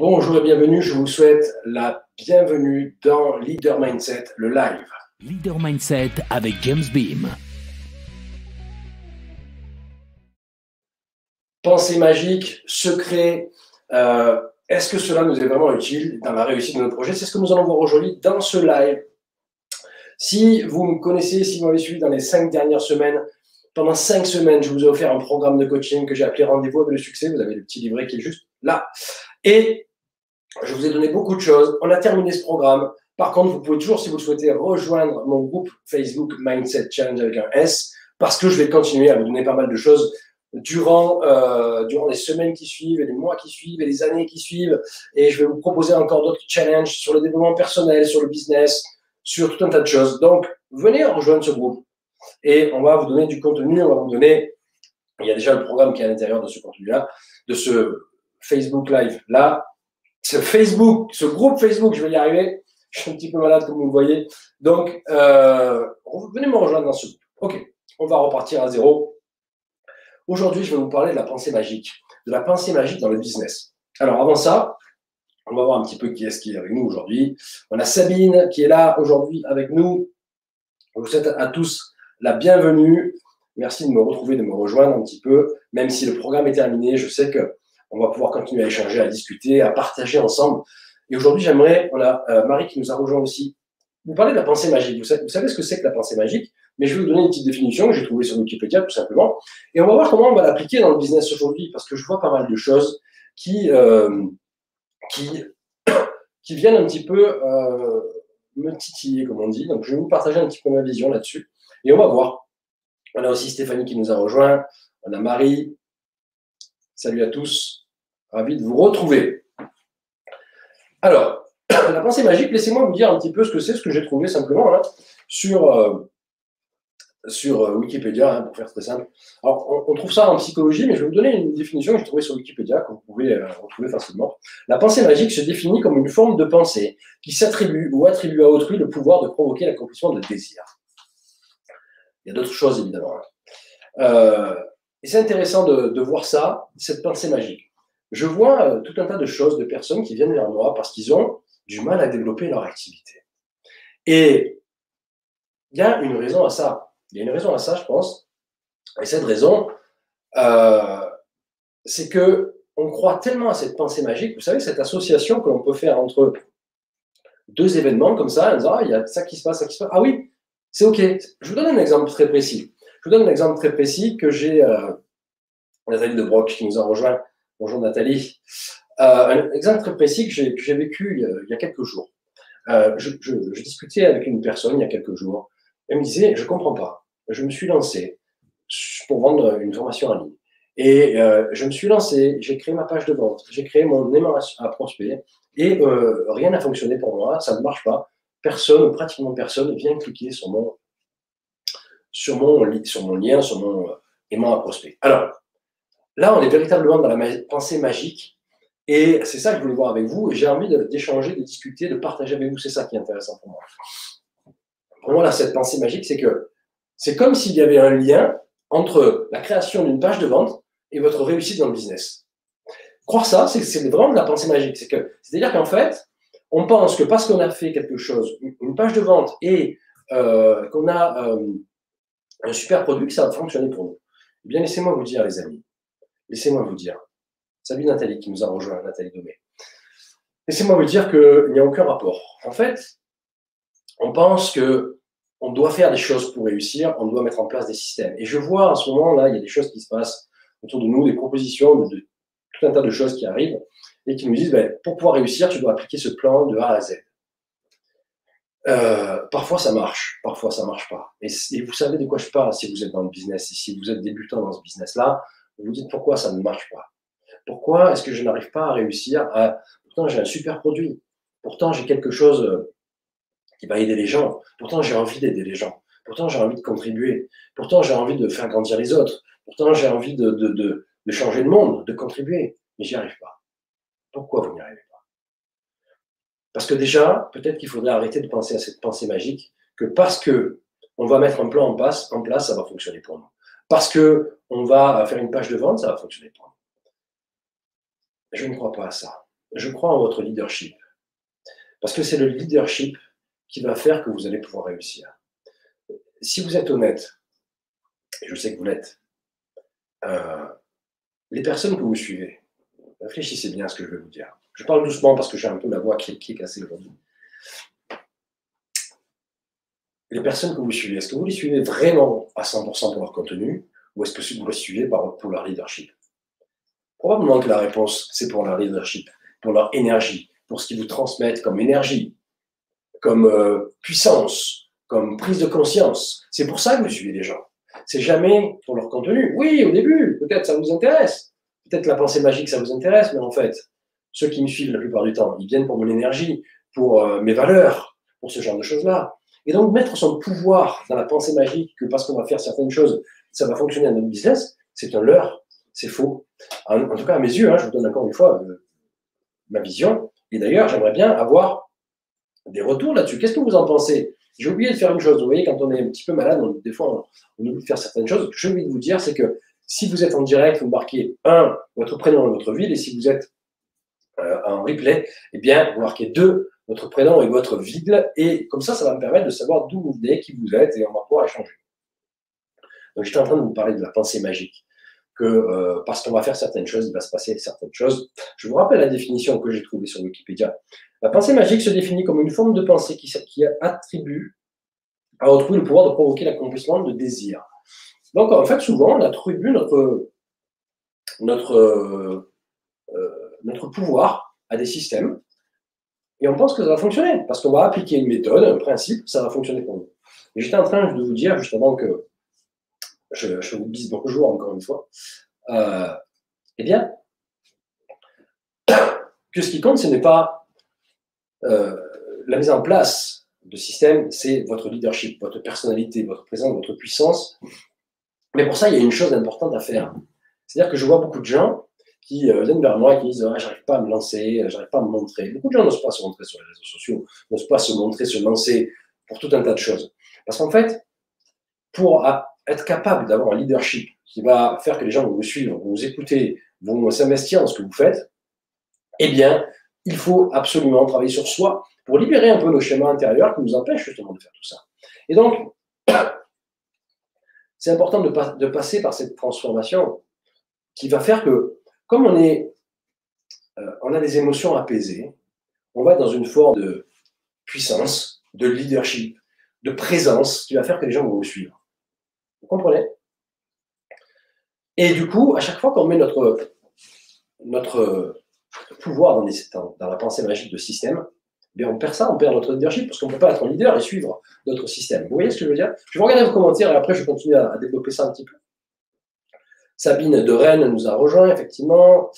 Bonjour et bienvenue, je vous souhaite la bienvenue dans Leader Mindset, le live. Leader Mindset avec James Beam. Pensée magique, secret, est-ce que cela nous est vraiment utile dans la réussite de nos projets? C'est ce que nous allons voir aujourd'hui dans ce live. Si vous me connaissez, si vous m'avez suivi dans les 5 dernières semaines, pendant 5 semaines, je vous ai offert un programme de coaching que j'ai appelé Rendez-vous avec le succès. Vous avez le petit livret qui est juste là. Et je vous ai donné beaucoup de choses. On a terminé ce programme. Par contre, vous pouvez toujours, si vous le souhaitez, rejoindre mon groupe Facebook Mindset Challenge avec un S, parce que je vais continuer à vous donner pas mal de choses durant les semaines qui suivent, et les mois qui suivent, et les années qui suivent. Et je vais vous proposer encore d'autres challenges sur le développement personnel, sur le business, sur tout un tas de choses. Donc, venez rejoindre ce groupe. Et on va vous donner du contenu, on va vous donner, il y a déjà le programme qui est à l'intérieur de ce contenu-là, de ce Facebook Live-là, ce groupe Facebook, je vais y arriver, je suis un petit peu malade comme vous le voyez, donc venez me rejoindre dans ce groupe. Ok, on va repartir à zéro. Aujourd'hui, je vais vous parler de la pensée magique dans le business. Alors avant ça, on va voir un petit peu qui est avec nous aujourd'hui. On a Sabine qui est là aujourd'hui avec nous. Je vous souhaite à tous la bienvenue. Merci de me retrouver, de me rejoindre un petit peu. Même si le programme est terminé, je sais qu'on va pouvoir continuer à échanger, à discuter, à partager ensemble. Et aujourd'hui, on a Marie qui nous a rejoint aussi. Vous parlez de la pensée magique. Vous savez ce que c'est que la pensée magique, mais je vais vous donner une petite définition que j'ai trouvée sur Wikipédia, tout simplement. Et on va voir comment on va l'appliquer dans le business aujourd'hui, parce que je vois pas mal de choses qui viennent un petit peu me titiller, comme on dit. Donc, je vais vous partager un petit peu ma vision là-dessus. Et on va voir. On a aussi Stéphanie qui nous a rejoint. On a Marie. Salut à tous. Ravi de vous retrouver. Alors, la pensée magique, laissez-moi vous dire un petit peu ce que c'est, ce que j'ai trouvé simplement là, sur Wikipédia, pour faire très simple. Alors, on trouve ça en psychologie, mais je vais vous donner une définition que j'ai trouvée sur Wikipédia, que vous pouvez retrouver facilement. La pensée magique se définit comme une forme de pensée qui s'attribue ou attribue à autrui le pouvoir de provoquer l'accomplissement de désirs. Il y a d'autres choses, évidemment. Et c'est intéressant de voir ça, cette pensée magique. Je vois tout un tas de choses, de personnes qui viennent vers moi parce qu'ils ont du mal à développer leur activité. Et il y a une raison à ça. Il y a une raison à ça, je pense. Et cette raison, c'est que on croit tellement à cette pensée magique. Vous savez, cette association que l'on peut faire entre deux événements comme ça, en disant, il y a ça qui se passe, ça qui se passe. Ah oui, c'est OK. Je vous donne un exemple très précis. Que j'ai Nathalie de Broc qui nous a rejoint. Bonjour Nathalie. Un exemple très précis que j'ai vécu il y a quelques jours. Je discutais avec une personne il y a quelques jours. Elle me disait, je ne comprends pas. Je me suis lancé pour vendre une formation en ligne. Et je me suis lancé, j'ai créé ma page de vente, j'ai créé mon aimant à prospect et rien n'a fonctionné pour moi, ça ne marche pas. Personne, pratiquement personne, vient cliquer sur mon lien, sur mon aimant à prospect. Alors, là, on est véritablement dans la pensée magique et c'est ça que je voulais voir avec vous et j'ai envie d'échanger, de discuter, de partager avec vous. C'est ça qui est intéressant pour moi. Pour moi, là, cette pensée magique, c'est que c'est comme s'il y avait un lien entre la création d'une page de vente et votre réussite dans le business. Croire ça, c'est vraiment de la pensée magique. C'est-à-dire qu'en fait, on pense que parce qu'on a fait quelque chose, une page de vente et qu'on a un super produit, que ça va fonctionner pour nous. Eh bien, laissez-moi vous dire, les amis. Laissez-moi vous dire. Salut Nathalie qui nous a rejoint, Nathalie Domé. Laissez-moi vous dire qu'il n'y a aucun rapport. En fait, on pense qu'on doit faire des choses pour réussir, on doit mettre en place des systèmes. Et je vois en ce moment-là, il y a des choses qui se passent autour de nous, des propositions, de tout un tas de choses qui arrivent et qui nous disent, pour pouvoir réussir, tu dois appliquer ce plan de A à Z. Parfois ça marche, parfois ça marche pas. Et vous savez de quoi je parle si vous êtes dans le business, et si vous êtes débutant dans ce business-là, vous vous dites pourquoi ça ne marche pas. Pourquoi est-ce que je n'arrive pas à réussir pourtant j'ai un super produit, pourtant j'ai quelque chose qui va aider les gens, pourtant j'ai envie d'aider les gens, pourtant j'ai envie de contribuer, pourtant j'ai envie de faire grandir les autres, pourtant j'ai envie de changer le monde, de contribuer, mais j'y arrive pas. Pourquoi vous n'y arrivez pas? Parce que déjà, peut-être qu'il faudrait arrêter de penser à cette pensée magique, que parce que on va mettre un plan en place, ça va fonctionner pour nous. Parce que on va faire une page de vente, ça va fonctionner pour nous. Je ne crois pas à ça. je crois en votre leadership. Parce que c'est le leadership qui va faire que vous allez pouvoir réussir. Si vous êtes honnête, et je sais que vous l'êtes, les personnes que vous suivez, réfléchissez bien à ce que je vais vous dire. Je parle doucement parce que j'ai un peu la voix qui est cassée aujourd'hui. Les personnes que vous suivez, est-ce que vous les suivez vraiment à 100% pour leur contenu ou est-ce que vous les suivez pour leur leadership? Probablement que la réponse, c'est pour leur leadership, pour leur énergie, pour ce qu'ils vous transmettent comme énergie, comme puissance, comme prise de conscience. C'est pour ça que vous suivez les gens. C'est jamais pour leur contenu. Oui, au début, peut-être ça vous intéresse. Peut-être la pensée magique, ça vous intéresse, mais en fait, ceux qui me suivent la plupart du temps, ils viennent pour mon énergie, pour mes valeurs, pour ce genre de choses-là. Et donc, mettre son pouvoir dans la pensée magique, que parce qu'on va faire certaines choses, ça va fonctionner dans notre business, c'est un leurre, c'est faux. En tout cas, à mes yeux, je vous donne encore une fois ma vision. Et d'ailleurs, j'aimerais bien avoir des retours là-dessus. Qu'est-ce que vous en pensez? J'ai oublié de faire une chose. Vous voyez, quand on est un petit peu malade, des fois, on oublie de faire certaines choses. Ce que j'ai oublié de vous dire, c'est que si vous êtes en direct, vous marquez 1, votre prénom et votre ville. Et si vous êtes en replay, eh bien, vous marquez 2, votre prénom et votre ville. Et comme ça va me permettre de savoir d'où vous venez, qui vous êtes, et on va pouvoir échanger. Donc, j'étais en train de vous parler de la pensée magique. Que parce qu'on va faire certaines choses, il va se passer certaines choses. Je vous rappelle la définition que j'ai trouvée sur Wikipédia. La pensée magique se définit comme une forme de pensée qui attribue à autrui le pouvoir de provoquer l'accomplissement de désirs. Donc, en fait, souvent, on attribue notre pouvoir à des systèmes et on pense que ça va fonctionner parce qu'on va appliquer une méthode, un principe, ça va fonctionner pour nous. Et j'étais en train de vous dire, juste avant que je vous bise bonjour encore une fois, eh bien, que ce qui compte, ce n'est pas la mise en place de systèmes, c'est votre leadership, votre personnalité, votre présence, votre puissance. Mais pour ça, il y a une chose importante à faire. C'est-à-dire que je vois beaucoup de gens qui viennent vers moi et qui disent j'arrive pas à me lancer, j'arrive pas à me montrer. Beaucoup de gens n'osent pas se montrer sur les réseaux sociaux, n'osent pas se montrer, se lancer pour tout un tas de choses. Parce qu'en fait, pour être capable d'avoir un leadership qui va faire que les gens vont vous suivre, vont vous écouter, vont s'investir dans ce que vous faites, eh bien, il faut absolument travailler sur soi pour libérer un peu nos schémas intérieurs qui nous empêchent justement de faire tout ça. Et donc, c'est important de passer par cette transformation qui va faire que, comme on a des émotions apaisées, on va être dans une forme de puissance, de leadership, de présence qui va faire que les gens vont vous suivre. Vous comprenez? Et du coup, à chaque fois qu'on met notre pouvoir dans la pensée magique de système, eh bien on perd ça, on perd notre leadership parce qu'on ne peut pas être un leader et suivre d'autres systèmes. Vous voyez ce que je veux dire? Je vais regarder vos commentaires et après je continue à développer ça un petit peu. Sabine de Rennes nous a rejoint, effectivement.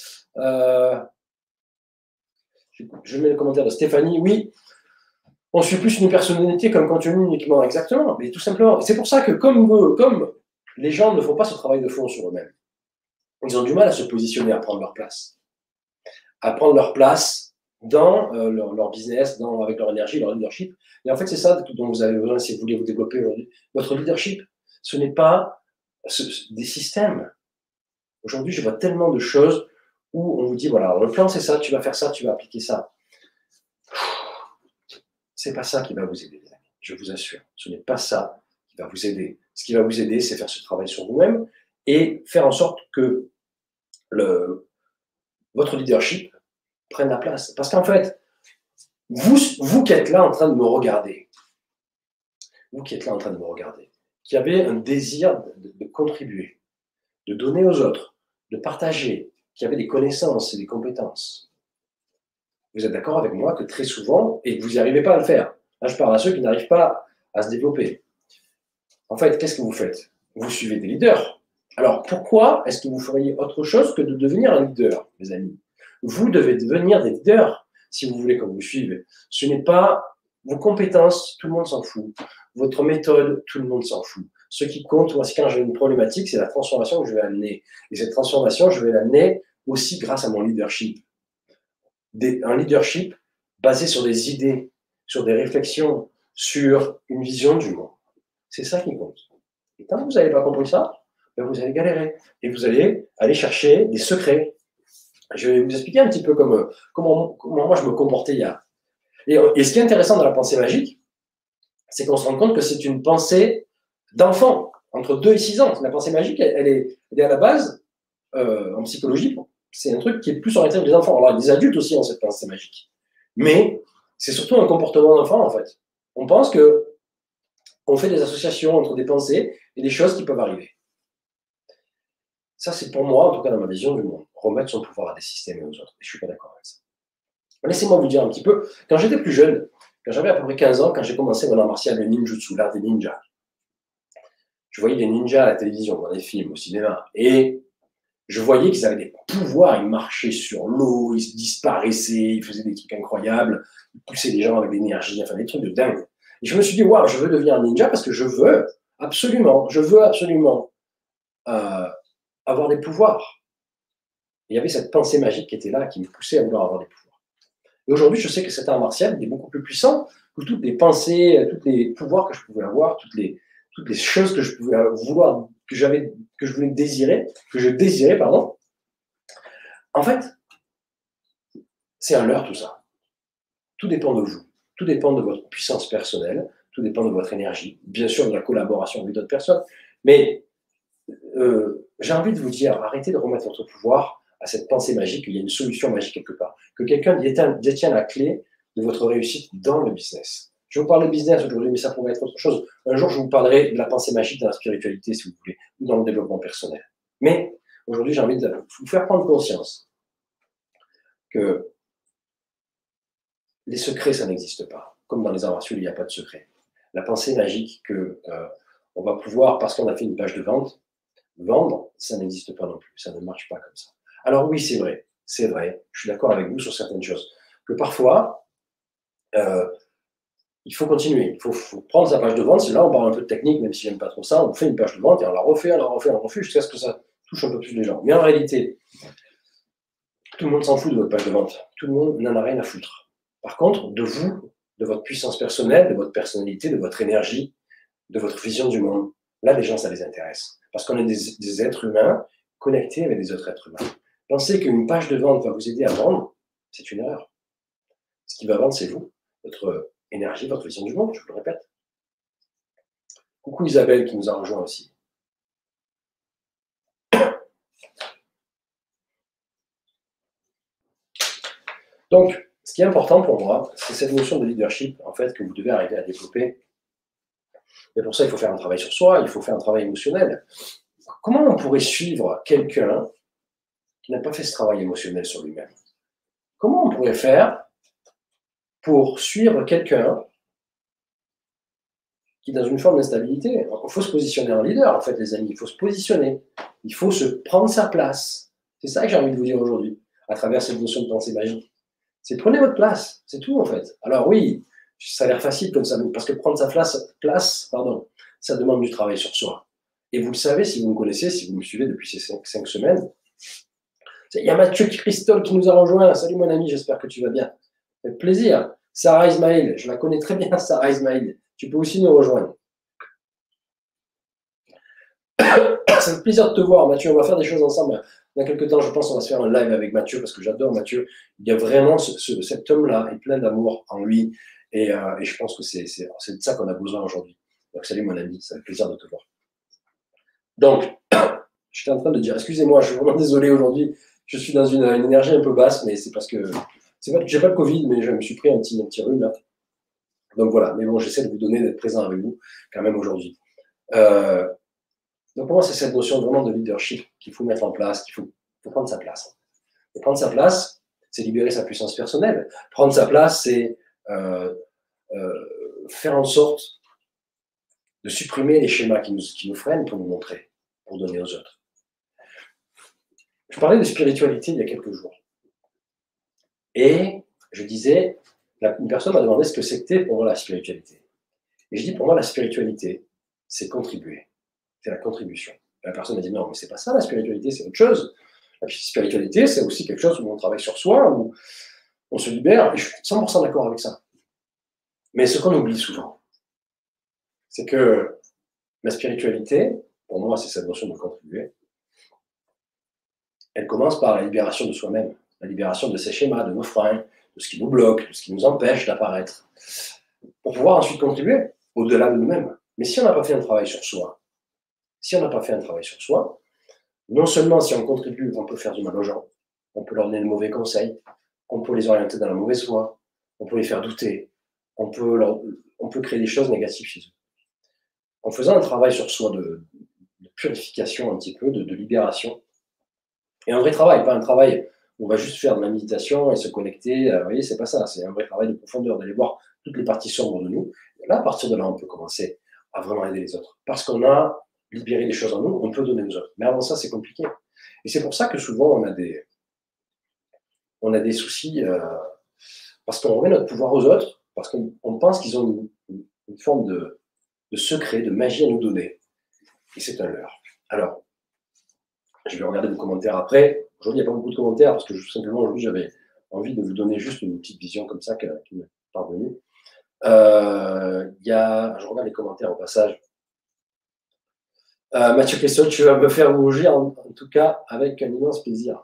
Je mets le commentaire de Stéphanie. Oui, on suit plus une personnalité comme contenu uniquement, exactement, mais tout simplement. C'est pour ça que comme les gens ne font pas ce travail de fond sur eux-mêmes, ils ont du mal à se positionner, à prendre leur place. À prendre leur place dans leur business, avec leur énergie, leur leadership. Et en fait, c'est ça dont vous avez besoin si vous voulez vous développer aujourd'hui. Votre leadership, ce n'est pas des systèmes. Aujourd'hui, je vois tellement de choses où on vous dit, voilà, le plan, c'est ça, tu vas faire ça, tu vas appliquer ça. C'est pas ça qui va vous aider, les amis. Je vous assure. Ce n'est pas ça qui va vous aider. Ce qui va vous aider, c'est faire ce travail sur vous-même et faire en sorte que votre leadership prenne la place. Parce qu'en fait, vous qui êtes là en train de me regarder, qui avez un désir de contribuer, de donner aux autres, de partager, qui avez des connaissances et des compétences, vous êtes d'accord avec moi que très souvent, et que vous n'y arrivez pas à le faire, là je parle à ceux qui n'arrivent pas à se développer. En fait, qu'est-ce que vous faites? Vous suivez des leaders. Alors, pourquoi est-ce que vous feriez autre chose que de devenir un leader, mes amis? Vous devez devenir des leaders si vous voulez qu'on vous suive. Ce n'est pas vos compétences, tout le monde s'en fout. Votre méthode, tout le monde s'en fout. Ce qui compte, moi, c'est quand j'ai une problématique, c'est la transformation que je vais amener. Et cette transformation, je vais l'amener aussi grâce à mon leadership. Un leadership basé sur des idées, sur des réflexions, sur une vision du monde. C'est ça qui compte. Et tant que vous n'avez pas compris ça, ben vous allez galérer. Et vous allez aller chercher des secrets. Je vais vous expliquer un petit peu comment moi je me comportais hier. Et ce qui est intéressant dans la pensée magique, c'est qu'on se rend compte que c'est une pensée d'enfant, entre 2 et 6 ans. La pensée magique, elle est à la base, en psychologie, c'est un truc qui est plus orienté vers les enfants. Alors, les adultes aussi ont cette pensée magique. Mais c'est surtout un comportement d'enfant, en fait. On pense que on fait des associations entre des pensées et des choses qui peuvent arriver. Ça, c'est pour moi, en tout cas dans ma vision du monde, remettre son pouvoir à des systèmes et aux autres. Et je ne suis pas d'accord avec ça. Laissez-moi vous dire un petit peu, quand j'étais plus jeune, quand j'avais à peu près 15 ans, quand j'ai commencé mon art martial, le ninjutsu, l'art des ninjas, je voyais des ninjas à la télévision, dans les films, au cinéma, et je voyais qu'ils avaient des pouvoirs, ils marchaient sur l'eau, ils disparaissaient, ils faisaient des trucs incroyables, ils poussaient des gens avec de l'énergie, enfin des trucs de dingue. Et je me suis dit, waouh, je veux devenir un ninja parce que je veux absolument avoir des pouvoirs. Et il y avait cette pensée magique qui était là, qui me poussait à vouloir avoir des pouvoirs. Et aujourd'hui, je sais que cet art martial est beaucoup plus puissant que toutes les pensées, tous les pouvoirs que je pouvais avoir, toutes les choses que je pouvais vouloir, que je voulais désirer, que je désirais, pardon. En fait, c'est un leurre tout ça. Tout dépend de vous. Tout dépend de votre puissance personnelle. Tout dépend de votre énergie. Bien sûr, de la collaboration avec d'autres personnes. Mais j'ai envie de vous dire, arrêtez de remettre votre pouvoir à cette pensée magique qu'il y a une solution magique quelque part. Que quelqu'un détienne la clé de votre réussite dans le business. Je vous parle de business aujourd'hui, mais ça pourrait être autre chose. Un jour, je vous parlerai de la pensée magique dans la spiritualité, si vous voulez, ou dans le développement personnel. Mais aujourd'hui, j'ai envie de vous faire prendre conscience que les secrets, ça n'existe pas. Comme dans les arts martiaux, il n'y a pas de secret. La pensée magique que on va pouvoir, parce qu'on a fait une page de vente, vendre, ça n'existe pas non plus. Ça ne marche pas comme ça. Alors oui, c'est vrai. Je suis d'accord avec vous sur certaines choses. Que parfois, il faut continuer. Il faut prendre sa page de vente. C'est là, on parle un peu de technique, même si j'aime pas trop ça. On fait une page de vente et on la refait, jusqu'à ce que ça touche un peu plus les gens. Mais en réalité, tout le monde s'en fout de votre page de vente. Tout le monde n'en a rien à foutre. Par contre, de vous, de votre puissance personnelle, de votre personnalité, de votre énergie, de votre vision du monde, là, les gens, ça les intéresse. Parce qu'on est des êtres humains connectés avec des autres êtres humains. Pensez qu'une page de vente va vous aider à vendre, c'est une erreur. Ce qui va vendre, c'est vous, votre énergie, votre vision du monde, je vous le répète. Coucou Isabelle qui nous a rejoint aussi. Donc, ce qui est important pour moi, c'est cette notion de leadership, en fait, que vous devez arriver à développer. Et pour ça, il faut faire un travail sur soi, il faut faire un travail émotionnel. Comment on pourrait suivre quelqu'un qui n'a pas fait ce travail émotionnel sur lui-même? Comment on pourrait faire pour suivre quelqu'un qui est dans une forme d'instabilité? Il faut se positionner en leader, en fait, les amis. Il faut se positionner. Il faut se prendre sa place. C'est ça que j'ai envie de vous dire aujourd'hui, à travers cette notion de pensée magique. C'est prenez votre place. C'est tout, en fait. Alors oui, ça a l'air facile comme ça, parce que prendre sa place, ça demande du travail sur soi. Et vous le savez, si vous me connaissez, si vous me suivez depuis ces 5 semaines, il y a Mathieu Christol qui nous a rejoint. Salut mon ami, j'espère que tu vas bien. Avec plaisir. Sarah Ismail, je la connais très bien, Sarah Ismail. Tu peux aussi nous rejoindre. C'est un plaisir de te voir, Mathieu. On va faire des choses ensemble. Dans quelques temps, je pense qu'on va se faire un live avec Mathieu parce que j'adore Mathieu. Il y a vraiment cet homme-là est plein d'amour en lui. Et je pense que c'est de ça qu'on a besoin aujourd'hui. Donc, salut mon ami, c'est un plaisir de te voir. Donc, j'étais en train de dire, excusez-moi, je suis vraiment désolé aujourd'hui. Je suis dans une énergie un peu basse, mais c'est parce que j'ai pas le Covid, mais je me suis pris un petit rhume là. Donc voilà, mais bon, j'essaie de vous donner, d'être présent avec vous quand même aujourd'hui. Donc pour moi, c'est cette notion vraiment de leadership qu'il faut mettre en place, qu'il faut prendre sa place. Et prendre sa place, c'est libérer sa puissance personnelle. Prendre sa place, c'est faire en sorte de supprimer les schémas qui nous freinent pour nous montrer, pour donner aux autres. Je parlais de spiritualité il y a quelques jours. Et je disais, une personne m'a demandé ce que c'était pour moi la spiritualité. Et je dis, pour moi, la spiritualité, c'est contribuer. C'est la contribution. Et la personne m'a dit, non, mais c'est pas ça la spiritualité, c'est autre chose. La spiritualité, c'est aussi quelque chose où on travaille sur soi, où on se libère. Et je suis 100% d'accord avec ça. Mais ce qu'on oublie souvent, c'est que la spiritualité, pour moi, c'est cette notion de contribuer. elle commence par la libération de soi-même, la libération de ses schémas, de nos freins, de ce qui nous bloque, de ce qui nous empêche d'apparaître, pour pouvoir ensuite contribuer au-delà de nous-mêmes. Mais si on n'a pas fait un travail sur soi, non seulement si on contribue, on peut faire du mal aux gens, on peut leur donner de mauvais conseils, on peut les orienter dans la mauvaise voie, on peut les faire douter, on peut créer des choses négatives chez eux. En faisant un travail sur soi de purification un petit peu, de libération, et un vrai travail, pas un travail où on va juste faire de la méditation et se connecter, vous voyez, c'est pas ça, c'est un vrai travail de profondeur, d'aller voir toutes les parties sombres de nous. Et là, à partir de là, on peut commencer à vraiment aider les autres. Parce qu'on a libéré les choses en nous, on peut donner aux autres. Mais avant ça, c'est compliqué. Et c'est pour ça que souvent, on a des soucis, parce qu'on remet notre pouvoir aux autres, parce qu'on pense qu'ils ont une forme de secret, de magie à nous donner. Et c'est un leurre. Alors, je vais regarder vos commentaires après. Aujourd'hui, il n'y a pas beaucoup de commentaires parce que simplement, aujourd'hui, j'avais envie de vous donner juste une petite vision comme ça qui m'est parvenue. Je regarde les commentaires au passage. Mathieu Cressol, tu vas me faire rougir, en tout cas, avec un immense plaisir.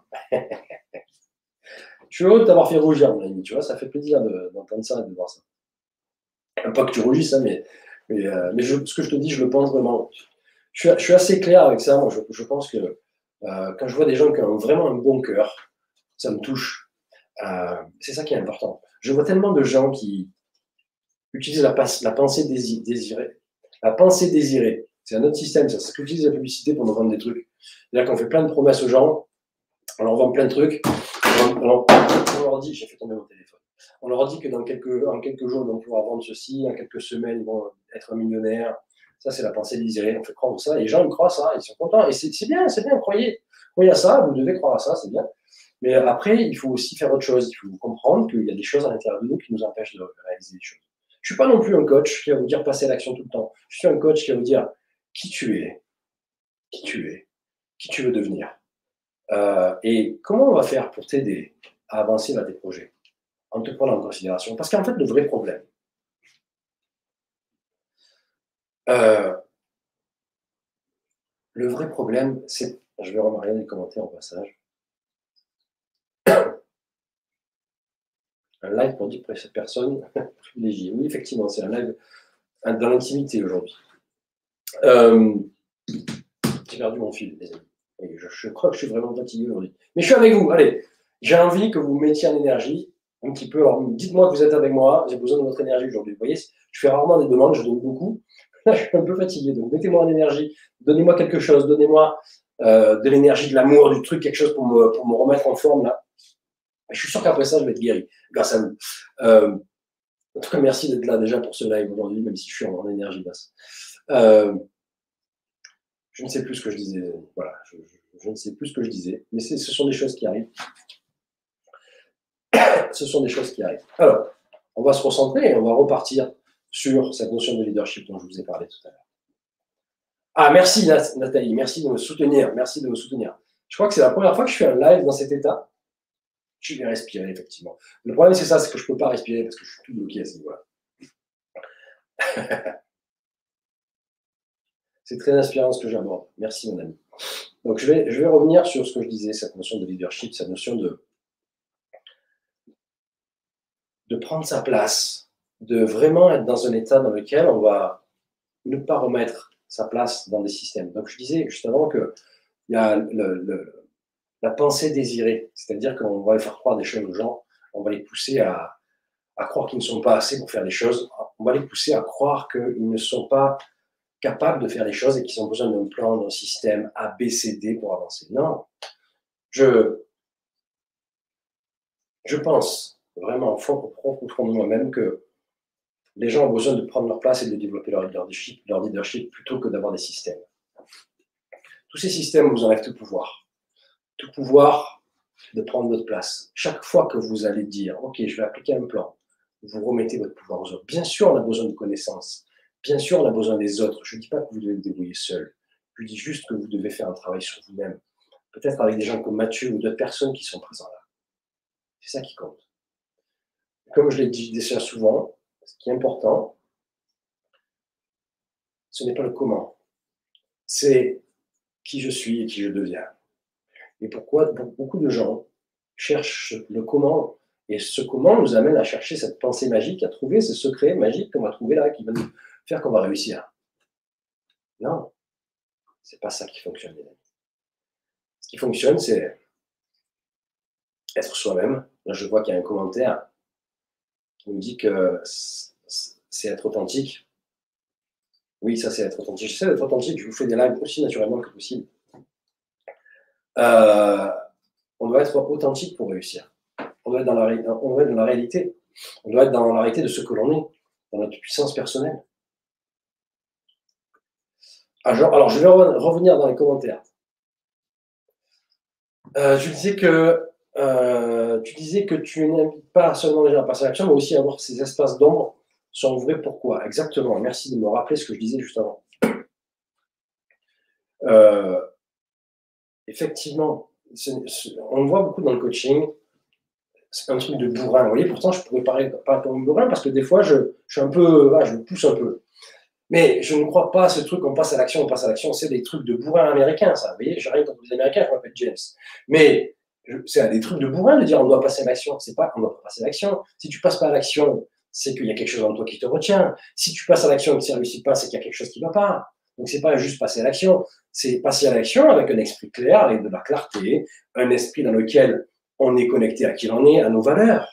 Je suis heureux de t'avoir fait rougir, mon ami. Tu vois, ça fait plaisir d'entendre ça et de voir ça. Pas que tu rougisses, hein, mais ce que je te dis, je le pense vraiment. Je suis assez clair avec ça. Moi, je pense que quand je vois des gens qui ont vraiment un bon cœur, ça me touche. C'est ça qui est important. Je vois tellement de gens qui utilisent la pensée désirée. La pensée désirée, c'est un autre système, ça. C'est ce qu'utilise la publicité pour nous vendre des trucs. C'est-à-dire qu'on fait plein de promesses aux gens, on leur vend plein de trucs, on leur dit, j'ai fait tomber mon téléphone, on leur dit que en quelques jours, ils vont pouvoir vendre ceci, en quelques semaines, ils vont être un millionnaire. Ça, c'est la pensée désirée. On fait croire ça. Et les gens, ils croient à ça. Ils sont contents. Et c'est bien, croyez à ça. Vous devez croire à ça, c'est bien. Mais après, il faut aussi faire autre chose. Il faut comprendre qu'il y a des choses à l'intérieur de nous qui nous empêchent de réaliser des choses. Je ne suis pas non plus un coach qui va vous dire passer à l'action tout le temps. Je suis un coach qui va vous dire qui tu es, qui tu veux devenir. Et comment on va faire pour t'aider à avancer dans tes projets en te prenant en considération. Parce qu'en fait, le vrai problème, c'est, je vais remarquer les commentaires au passage, un live pour 10 personnes privilégiées. Oui, effectivement, c'est un live dans l'intimité aujourd'hui. J'ai perdu mon fil, les amis. Et je crois que je suis vraiment fatigué aujourd'hui. Mais je suis avec vous, allez. J'ai envie que vous mettiez en énergie un petit peu. Alors, dites-moi que vous êtes avec moi. J'ai besoin de votre énergie aujourd'hui. Vous voyez, je fais rarement des demandes, je donne beaucoup. Là, je suis un peu fatigué. Donc, mettez-moi en énergie. Donnez-moi quelque chose. Donnez-moi de l'énergie, de l'amour, du truc, quelque chose pour me remettre en forme là. Je suis sûr qu'après ça, je vais être guéri grâce à vous. En tout cas, merci d'être là déjà pour ce live aujourd'hui, même si je suis en énergie basse. Je ne sais plus ce que je disais. Voilà, je ne sais plus ce que je disais. Mais ce sont des choses qui arrivent. Ce sont des choses qui arrivent. Alors, on va se recentrer et on va repartir sur cette notion de leadership dont je vous ai parlé tout à l'heure. Ah, merci Nathalie, merci de me soutenir. Merci de me soutenir. Je crois que c'est la première fois que je fais un live dans cet état. Je vais respirer, effectivement. Le problème, c'est ça, c'est que je ne peux pas respirer parce que je suis tout bloqué à ce niveau-là. C'est très inspirant ce que j'aborde. Merci, mon ami. Donc, je vais revenir sur ce que je disais, cette notion de leadership, cette notion de prendre sa place, de vraiment être dans un état dans lequel on va ne pas remettre sa place dans des systèmes. Donc, je disais juste avant qu'il y a la pensée désirée, c'est-à-dire qu'on va faire croire des choses aux gens, on va les pousser à croire qu'ils ne sont pas assez pour faire des choses, on va les pousser à croire qu'ils ne sont pas capables de faire des choses et qu'ils ont besoin d'un plan, d'un système A, B, C, D pour avancer. Non, je pense vraiment au fond de moi-même que les gens ont besoin de prendre leur place et de développer leur leadership plutôt que d'avoir des systèmes. Tous ces systèmes vous enlèvent tout pouvoir. Tout pouvoir de prendre votre place. Chaque fois que vous allez dire, OK, je vais appliquer un plan, vous remettez votre pouvoir aux autres. Bien sûr, on a besoin de connaissances. Bien sûr, on a besoin des autres. Je ne dis pas que vous devez vous débrouiller seul. Je dis juste que vous devez faire un travail sur vous-même. Peut-être avec des gens comme Mathieu ou d'autres personnes qui sont présents là. C'est ça qui compte. Comme je l'ai dit déjà souvent, ce qui est important, ce n'est pas le comment. C'est qui je suis et qui je deviens. et pourquoi beaucoup de gens cherchent le comment. Et ce comment nous amène à chercher cette pensée magique, à trouver ce secret magique qu'on va trouver là, qui va nous faire qu'on va réussir. Non, c'est pas ça qui fonctionne, les amis. Ce qui fonctionne, c'est être soi-même. Là, je vois qu'il y a un commentaire qui nous dit que c'est être authentique. Oui, ça, c'est être authentique. J'essaie d'être authentique. Je vous fais des lives aussi naturellement que possible. On doit être authentique pour réussir. On doit être dans la réalité. On doit être dans la réalité de ce que l'on est, dans notre puissance personnelle. Alors, je vais revenir dans les commentaires. Tu disais que tu n'invites pas seulement les gens à passer à l'action, mais aussi à avoir ces espaces d'ombre sont vrais. Pourquoi? Exactement. Merci de me rappeler ce que je disais juste avant. Effectivement, on voit beaucoup dans le coaching, c'est un truc de bourrin. Vous voyez, pourtant, je pourrais pas comme bourrin parce que des fois, je suis un peu, je me pousse un peu. Mais je ne crois pas à ce truc, on passe à l'action, c'est des trucs de bourrin américains, ça. Vous voyez, j'ai rien contre les Américains, je m'appelle James. Mais c'est des trucs de bourrin de dire on doit passer à l'action. C'est pas on doit pas passer à l'action. Si tu passes pas à l'action, c'est qu'il y a quelque chose en toi qui te retient. Si tu passes à l'action et que ça ne réussit pas, c'est qu'il y a quelque chose qui ne va pas. Donc c'est pas juste passer à l'action, c'est passer à l'action avec un esprit clair, avec de la clarté, un esprit dans lequel on est connecté à qui l'on est, à nos valeurs.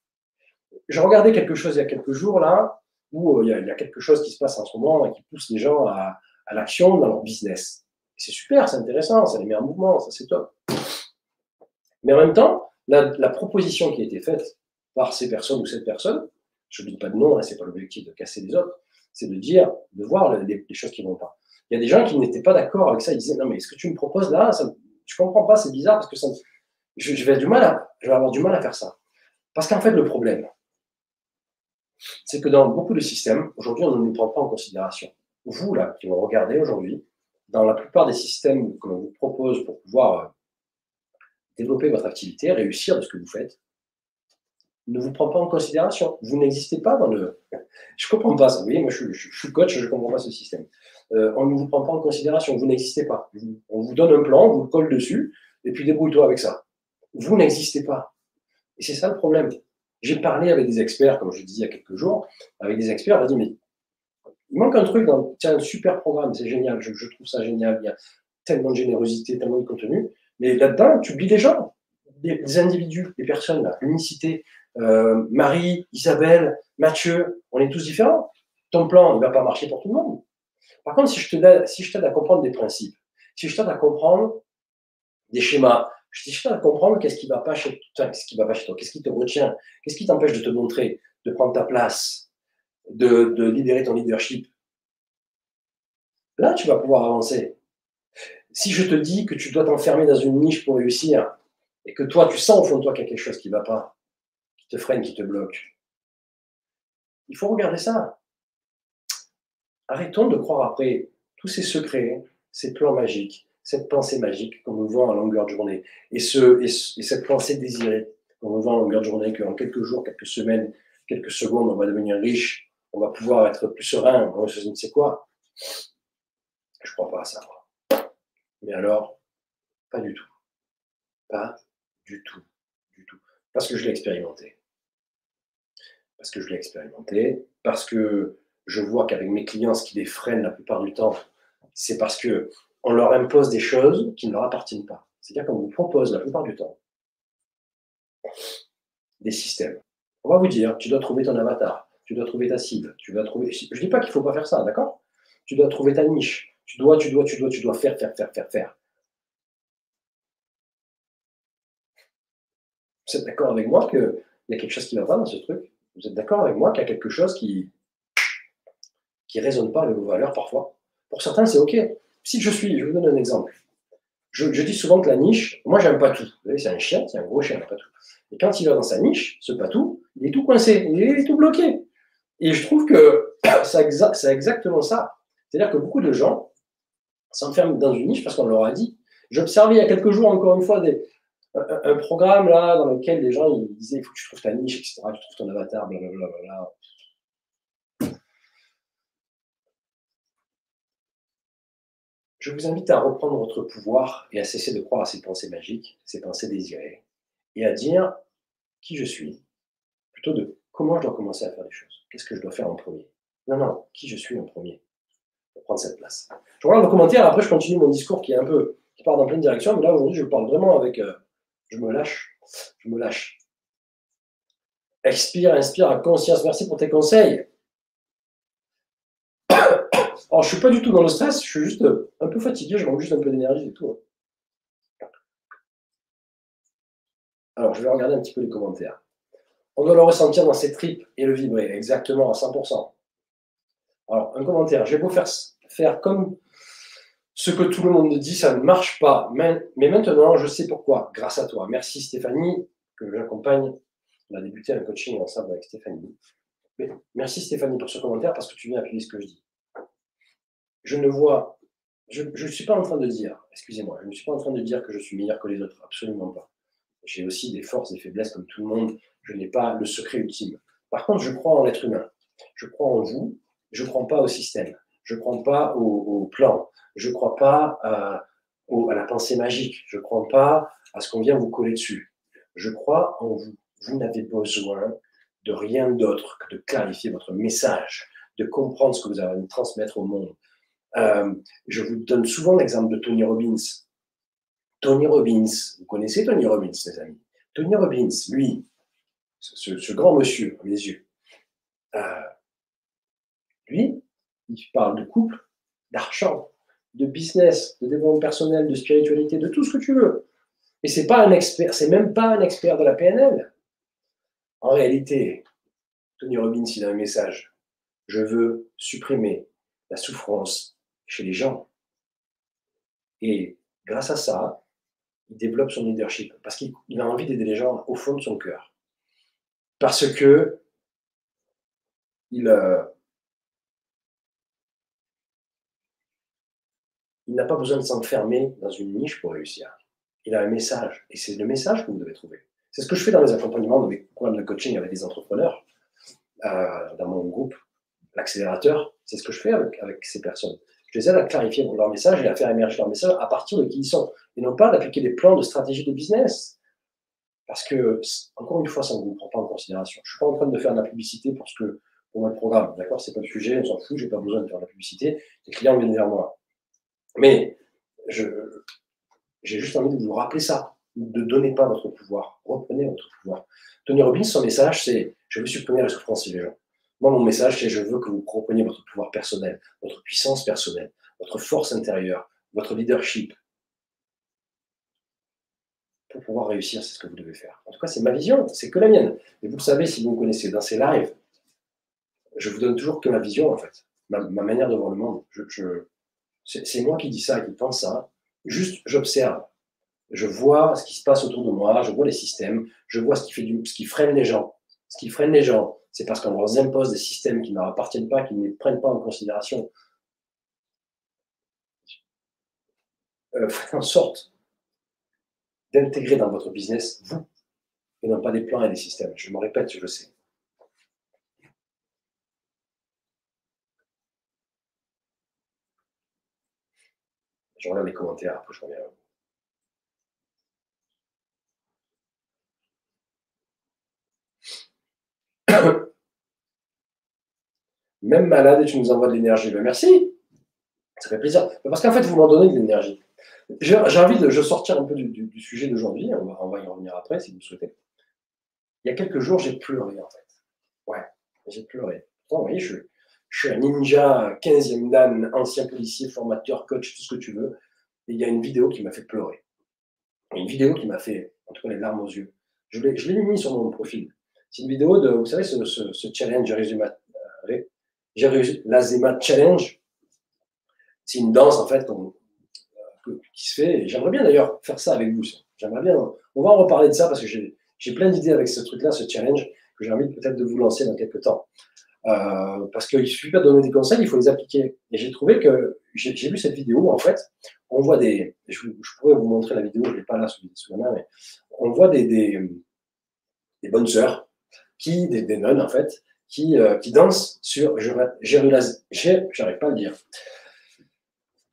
Je regardais quelque chose il y a quelques jours là, où il y a quelque chose qui se passe en ce moment et qui pousse les gens à l'action dans leur business. C'est super, c'est intéressant, ça les met en mouvement, ça c'est top. Mais en même temps, la proposition qui a été faite par ces personnes ou cette personne, je ne dis pas de nom, hein, c'est pas l'objectif de casser les autres, c'est de dire, de voir les choses qui ne vont pas. Il y a des gens qui n'étaient pas d'accord avec ça, ils disaient non mais ce que tu me proposes là, je comprends pas, c'est bizarre parce que je vais avoir du mal à faire ça. Parce qu'en fait le problème, c'est que dans beaucoup de systèmes, aujourd'hui on ne nous prend pas en considération. Vous là, qui me regardez aujourd'hui, dans la plupart des systèmes que l'on vous propose pour pouvoir développer votre activité, réussir de ce que vous faites, ne vous prend pas en considération. Vous n'existez pas dans le... Je ne comprends pas ça. Vous voyez, moi je suis coach, je ne comprends pas ce système. On ne vous prend pas en considération, vous n'existez pas. On vous donne un plan, on vous le colle dessus, et puis débrouille-toi avec ça. Vous n'existez pas. Et c'est ça le problème. J'ai parlé avec des experts, comme je disais il y a quelques jours, avec des experts, on m'a dit, mais il manque un truc, tiens, un super programme, c'est génial, je trouve ça génial, il y a tellement de générosité, tellement de contenu, mais là-dedans, tu oublies des gens, des individus, des personnes, l'unicité. Marie, Isabelle, Mathieu, on est tous différents. Ton plan, il ne va pas marcher pour tout le monde. Par contre, si je t'aide à comprendre des principes, si je t'aide à comprendre des schémas, si je t'aide à comprendre qu'est-ce qui ne va pas chez toi, qu'est-ce qui te retient, qu'est-ce qui t'empêche de te montrer, de prendre ta place, de libérer ton leadership, là, tu vas pouvoir avancer. Si je te dis que tu dois t'enfermer dans une niche pour réussir, et que toi, tu sens au fond de toi qu'il y a quelque chose qui ne va pas, qui te freine, qui te bloque, il faut regarder ça. Arrêtons de croire après tous ces secrets, ces plans magiques, cette pensée magique qu'on nous vend à longueur de journée, et cette pensée désirée qu'on nous vend à longueur de journée, qu'en quelques jours, quelques semaines, quelques secondes, on va devenir riche, on va pouvoir être plus serein, je ne sais quoi. Je ne crois pas à ça. Mais alors, pas du tout. Pas du tout. Du tout. Parce que je l'ai expérimenté. Parce que je l'ai expérimenté, parce que je vois qu'avec mes clients, ce qui les freine la plupart du temps, c'est parce qu'on leur impose des choses qui ne leur appartiennent pas. C'est-à-dire qu'on vous propose la plupart du temps des systèmes. On va vous dire, tu dois trouver ton avatar, tu dois trouver ta cible, tu dois trouver... Je ne dis pas qu'il ne faut pas faire ça, d'accord? Tu dois trouver ta niche, tu dois faire. Vous êtes d'accord avec moi qu'il y a quelque chose qui ne va pas dans ce truc? Vous êtes d'accord avec moi qu'il y a quelque chose qui ne résonne pas avec vos valeurs parfois? Pour certains, c'est OK. Je vous donne un exemple. Je dis souvent que la niche, moi, j'aime pas tout. Vous voyez, c'est un chien, c'est un gros chien, pas tout. Et quand il va dans sa niche, ce patou, il est tout coincé, il est tout bloqué. Et je trouve que c'est exactement ça. C'est-à-dire que beaucoup de gens s'enferment dans une niche parce qu'on leur a dit. J'observais il y a quelques jours, encore une fois, un programme là dans lequel les gens ils disaient il faut que tu trouves ta niche, etc. Tu trouves ton avatar, blablabla. je vous invite à reprendre votre pouvoir et à cesser de croire à ces pensées magiques, ces pensées désirées, et à dire qui je suis, plutôt de comment je dois commencer à faire les choses. Qu'est-ce que je dois faire en premier? Non, non, qui je suis en premier pour prendre cette place. Je regarde vos commentaires, après je continue mon discours qui est un peu, qui part dans plein de directions, mais là aujourd'hui je parle vraiment avec, je me lâche, je me lâche. Expire, inspire à conscience. Merci pour tes conseils. Alors, je suis pas du tout dans le stress, je suis juste un peu fatigué, je manque juste un peu d'énergie et tout. Alors, je vais regarder un petit peu les commentaires. On doit le ressentir dans ses tripes et le vibrer, exactement, à 100%. Alors, un commentaire. J'ai beau faire comme ce que tout le monde dit, ça ne marche pas. Mais maintenant, je sais pourquoi, grâce à toi. Merci Stéphanie, que j'accompagne. On a débuté un coaching ensemble avec Stéphanie. Mais merci Stéphanie pour ce commentaire, parce que tu viens appuyer ce que je dis. Je ne suis pas en train de dire, excusez-moi, je ne suis pas en train de dire que je suis meilleur que les autres, absolument pas. J'ai aussi des forces, des faiblesses comme tout le monde, je n'ai pas le secret ultime. Par contre, je crois en l'être humain, je crois en vous, je ne crois pas au système, je ne crois pas au plan, je ne crois pas à la pensée magique, je ne crois pas à ce qu'on vient vous coller dessus. Je crois en vous. Vous n'avez besoin de rien d'autre que de clarifier votre message, de comprendre ce que vous avez à nous transmettre au monde. Je vous donne souvent l'exemple de Tony Robbins. Tony Robbins, vous connaissez Tony Robbins, les amis. Tony Robbins, lui, ce grand monsieur, à mes yeux, lui, il parle de couple, d'argent, de business, de développement personnel, de spiritualité, de tout ce que tu veux. Et c'est pas un expert, c'est même pas un expert de la PNL. En réalité, Tony Robbins, il a un message. Je veux supprimer la souffrance chez les gens. Et grâce à ça, il développe son leadership parce qu'il a envie d'aider les gens au fond de son cœur. Parce que il n'a pas besoin de s'enfermer dans une niche pour réussir. Il a un message et c'est le message que vous devez trouver. C'est ce que je fais dans mes accompagnements, dans mes programmes de coaching avec des entrepreneurs, dans mon groupe, l'accélérateur. C'est ce que je fais avec ces personnes. Je les aide à clarifier leur message et à faire émerger leur message à partir de qui ils sont. Et non pas d'appliquer des plans de stratégie de business. Parce que, encore une fois, ça ne vous prend pas en considération. Je ne suis pas en train de faire de la publicité pour votre programme. D'accord? Ce n'est pas le sujet, on s'en fout, je n'ai pas besoin de faire de la publicité. Les clients viennent vers moi. Mais j'ai juste envie de vous rappeler ça. Ne donnez pas votre pouvoir. Reprenez votre pouvoir. Tony Robbins, son message, c'est « Je veux supprimer la souffrance chez les gens ». Moi, mon message, c'est « Je veux que vous repreniez votre pouvoir personnel, votre puissance personnelle, votre force intérieure, votre leadership. » Pour pouvoir réussir, c'est ce que vous devez faire. En tout cas, c'est ma vision, c'est que la mienne. Et vous le savez, si vous me connaissez dans ces lives, je vous donne toujours que ma vision, en fait, ma manière de voir le monde. C'est moi qui dis ça, qui pense ça. Juste, j'observe. Je vois ce qui se passe autour de moi, je vois les systèmes, je vois ce qui freine les gens. Ce qui freine les gens, c'est parce qu'on leur impose des systèmes qui ne leur appartiennent pas, qui ne les prennent pas en considération. Faites en sorte d'intégrer dans votre business, vous, et non pas des plans et des systèmes. Je me répète, je le sais. Je regarde les commentaires, après je reviens. Même malade et tu nous envoies de l'énergie. Ben merci, ça fait plaisir. Parce qu'en fait, vous m'en donnez de l'énergie. J'ai envie de sortir un peu du sujet d'aujourd'hui, on va y revenir après si vous le souhaitez. Il y a quelques jours, j'ai pleuré en fait. Ouais, j'ai pleuré. Pourtant, vous voyez, je suis un ninja, 15e dan, ancien policier, formateur, coach, tout ce que tu veux. Et il y a une vidéo qui m'a fait pleurer. Une vidéo qui m'a fait, en tout cas, les larmes aux yeux. Je l'ai mis sur mon profil. C'est une vidéo de, vous savez, ce challenge Lazima Challenge. C'est une danse, en fait, qui se fait. J'aimerais bien d'ailleurs faire ça avec vous. J'aimerais bien. On va en reparler de ça parce que j'ai plein d'idées avec ce truc-là, ce challenge, que j'ai envie peut-être de vous lancer dans quelques temps. Parce qu'il ne suffit pas de donner des conseils, il faut les appliquer. Et j'ai trouvé que, j'ai vu cette vidéo où, en fait, on voit je pourrais vous montrer la vidéo, je ne l'ai pas là sous la main, mais on voit des bonnes sœurs, des nonnes, en fait, qui dansent sur j'arrive pas à le dire.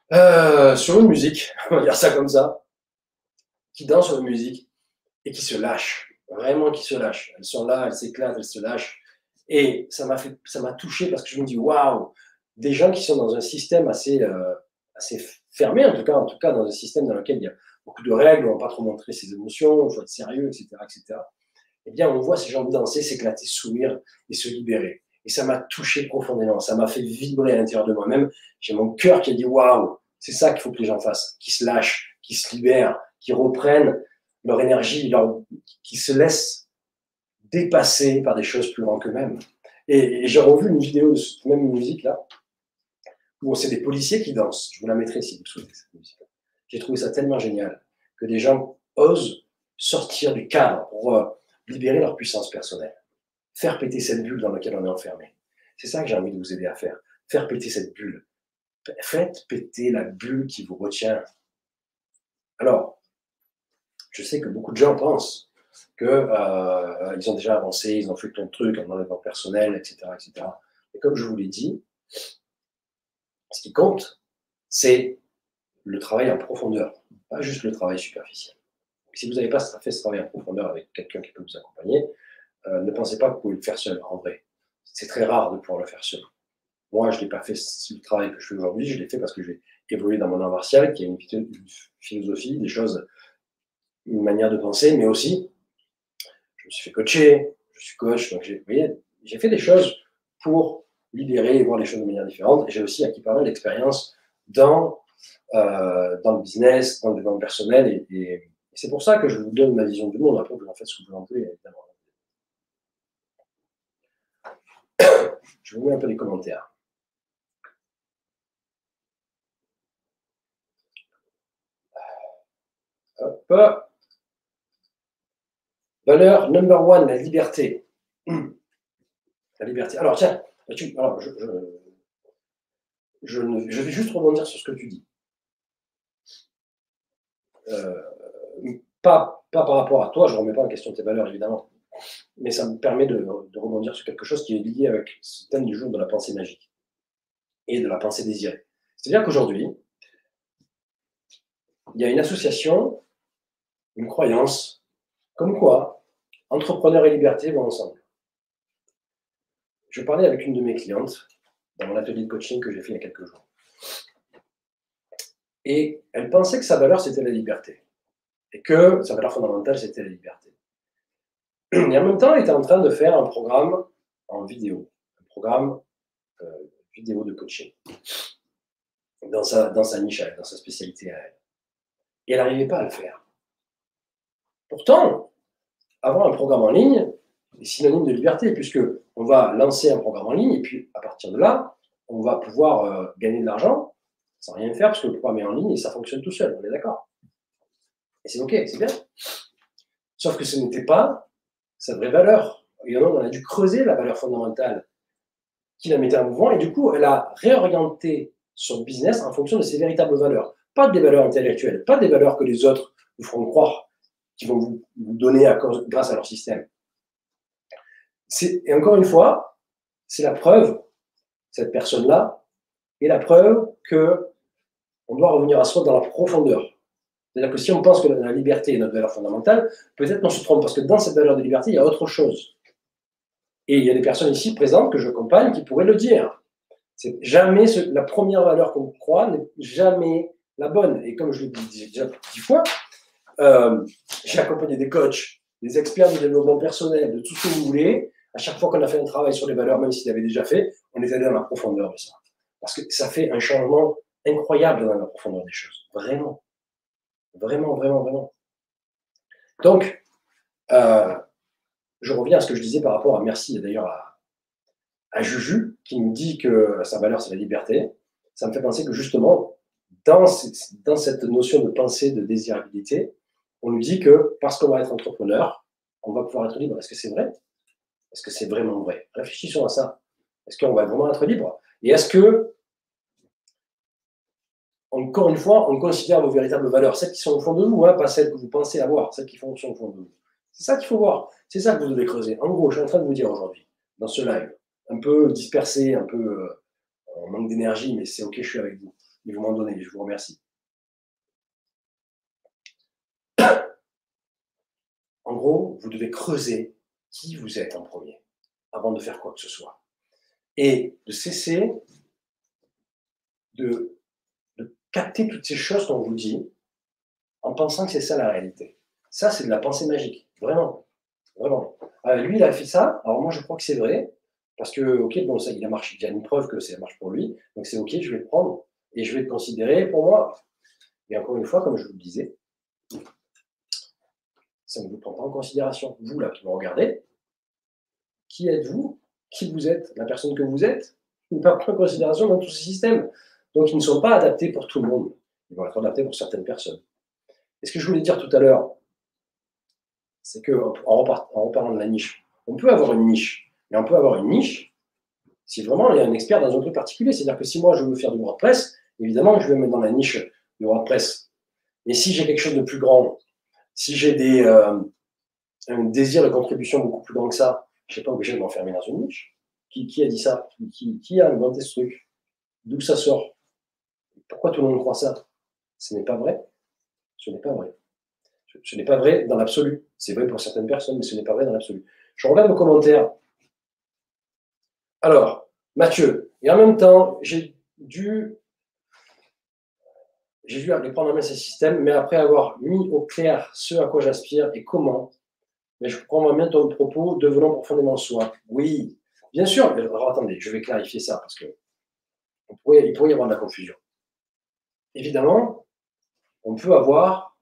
Sur une musique, on va dire ça comme ça, qui dansent sur une musique et qui se lâchent, vraiment qui se lâchent. Elles sont là, elles s'éclatent, elles se lâchent. Et ça m'a touché parce que je me dis, waouh, des gens qui sont dans un système assez fermé, en tout cas dans un système dans lequel il y a beaucoup de règles, on ne va pas trop montrer ses émotions, il faut être sérieux, etc., etc. Eh bien, on voit ces gens danser, s'éclater, sourire et se libérer. Et ça m'a touché profondément, ça m'a fait vibrer à l'intérieur de moi-même. J'ai mon cœur qui a dit waouh, c'est ça qu'il faut que les gens fassent, qui se lâchent, qui se libèrent, qui reprennent leur énergie, qui se laissent dépasser par des choses plus grandes qu'eux-mêmes. Et j'ai revu une vidéo de cette même musique-là, où c'est des policiers qui dansent. Je vous la mettrai si vous souhaitez, cette musique. J'ai trouvé ça tellement génial que des gens osent sortir du cadre pour libérer leur puissance personnelle. Faire péter cette bulle dans laquelle on est enfermé. C'est ça que j'ai envie de vous aider à faire. Faire péter cette bulle. Faites péter la bulle qui vous retient. Alors, je sais que beaucoup de gens pensent qu'ils ont déjà avancé, ils ont fait plein de trucs en développement personnel, etc., etc. Et comme je vous l'ai dit, ce qui compte, c'est le travail en profondeur, pas juste le travail superficiel. Si vous n'avez pas fait ce travail en profondeur avec quelqu'un qui peut vous accompagner, ne pensez pas que vous pouvez le faire seul, en vrai. C'est très rare de pouvoir le faire seul. Moi, je n'ai pas fait le travail que je fais aujourd'hui, je l'ai fait parce que j'ai évolué dans mon art martial, qui a une philosophie, des choses, une manière de penser, mais aussi, je me suis fait coacher, je suis coach, donc j'ai fait des choses pour libérer et voir les choses de manière différente. Et j'ai aussi acquis pas mal d'expérience dans le business, dans le développement personnel, et c'est pour ça que je vous donne ma vision du monde. Après, vous en faites ce que vous en voulez, évidemment. Je vous mets un peu les commentaires. Hop. Valeur number one, la liberté. La liberté. Alors, tiens, alors, je vais juste rebondir sur ce que tu dis. Pas par rapport à toi, je ne remets pas en question tes valeurs, évidemment. Mais ça me permet de rebondir sur quelque chose qui est lié avec ce thème du jour de la pensée magique et de la pensée désirée. C'est-à-dire qu'aujourd'hui, il y a une association, une croyance, comme quoi entrepreneur et liberté vont ensemble. Je parlais avec une de mes clientes dans mon atelier de coaching que j'ai fait il y a quelques jours. Et elle pensait que sa valeur, c'était la liberté. Et que sa valeur fondamentale, c'était la liberté. Et en même temps, elle était en train de faire un programme en vidéo, un programme vidéo de coaching, dans sa niche, dans sa spécialité à elle. Et elle n'arrivait pas à le faire. Pourtant, avoir un programme en ligne est synonyme de liberté, puisque on va lancer un programme en ligne, et puis à partir de là, on va pouvoir gagner de l'argent sans rien faire, parce que le programme est en ligne et ça fonctionne tout seul, on est d'accord. Et c'est OK, c'est bien. Sauf que ce n'était pas sa vraie valeur. Et alors, on a dû creuser la valeur fondamentale qui la mettait en mouvement, et du coup, elle a réorienté son business en fonction de ses véritables valeurs. Pas des valeurs intellectuelles, pas des valeurs que les autres vous feront croire, qui vont vous donner grâce à leur système. Et encore une fois, c'est la preuve, cette personne-là, est la preuve qu'on doit revenir à soi dans la profondeur. C'est-à-dire que si on pense que la liberté est notre valeur fondamentale, peut-être qu'on se trompe, parce que dans cette valeur de liberté, il y a autre chose. Et il y a des personnes ici présentes que j'accompagne qui pourraient le dire. C'est jamais la première valeur qu'on croit n'est jamais la bonne. Et comme je l'ai dit déjà 10 fois, j'ai accompagné des coachs, des experts de développement personnel, de tout ce que vous voulez. À chaque fois qu'on a fait un travail sur les valeurs, même s'ils l'avaient déjà fait, on est allé dans la profondeur de ça. Parce que ça fait un changement incroyable dans la profondeur des choses. Vraiment. Vraiment, vraiment, vraiment. Donc, je reviens à ce que je disais par rapport à, merci d'ailleurs à Juju, qui nous dit que sa valeur, c'est la liberté. Ça me fait penser que justement, dans cette notion de pensée, de désirabilité, on nous dit que parce qu'on va être entrepreneur, on va pouvoir être libre. Est-ce que c'est vrai? Est-ce que c'est vraiment vrai? Réfléchissons à ça. Est-ce qu'on va vraiment être libre? Et est-ce que, encore une fois, on considère vos véritables valeurs, celles qui sont au fond de vous, hein, pas celles que vous pensez avoir, celles qui sont au fond de vous. C'est ça qu'il faut voir. C'est ça que vous devez creuser. En gros, je suis en train de vous dire aujourd'hui, dans ce live, un peu dispersé, un peu en manque d'énergie, mais c'est OK, je suis avec vous. et vous m'en donnez, je vous remercie. En gros, vous devez creuser qui vous êtes en premier, avant de faire quoi que ce soit. Et de cesser de capter toutes ces choses qu'on vous dit en pensant que c'est ça la réalité. Ça, c'est de la pensée magique, vraiment. Vraiment. Lui, il a fait ça, alors moi je crois que c'est vrai, parce que, ok, bon, ça, il a marché, il y a une preuve que ça marche pour lui, donc c'est ok, je vais le prendre, et je vais le considérer pour moi. Et encore une fois, comme je vous le disais, ça ne vous prend pas en considération. Vous, là, qui me regardez, qui êtes-vous? Qui vous êtes? La personne que vous êtes ne pas prendre en considération dans tous ces systèmes. Donc, ils ne sont pas adaptés pour tout le monde. Ils vont être adaptés pour certaines personnes. Et ce que je voulais dire tout à l'heure, c'est qu'en reparlant de la niche, on peut avoir une niche, mais on peut avoir une niche si vraiment il y a un expert dans un truc particulier. C'est-à-dire que si moi je veux faire du WordPress, évidemment je vais me mettre dans la niche de WordPress. Mais si j'ai quelque chose de plus grand, si j'ai un désir de contribution beaucoup plus grand que ça, je ne suis pas obligé de m'enfermer dans une niche. Qui a dit ça? Qui a inventé ce truc? D'où ça sort? Pourquoi tout le monde croit ça? Ce n'est pas vrai. Ce n'est pas vrai. Ce n'est pas vrai dans l'absolu. C'est vrai pour certaines personnes, mais ce n'est pas vrai dans l'absolu. Je regarde vos commentaires. Alors, Mathieu, et en même temps, j'ai dû aller prendre en main ces systèmes, mais après avoir mis au clair ce à quoi j'aspire et comment, mais je comprends bien ton propos, devenons profondément soi. Oui, bien sûr. Alors attendez, je vais clarifier ça parce que il pourrait y avoir de la confusion. Évidemment, on peut avoir